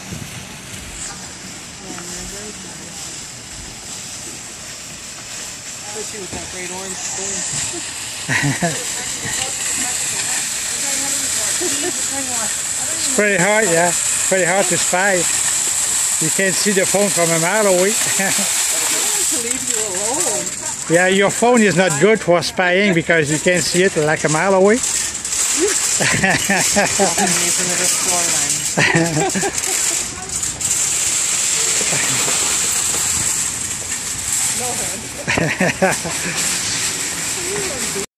Especially with that great orange spoon. It's pretty hard, yeah. Pretty hard to spy. You can't see the phone from a mile away. To leave you alone. Yeah, your phone is not good for spying because you can't see it like a mile away. No,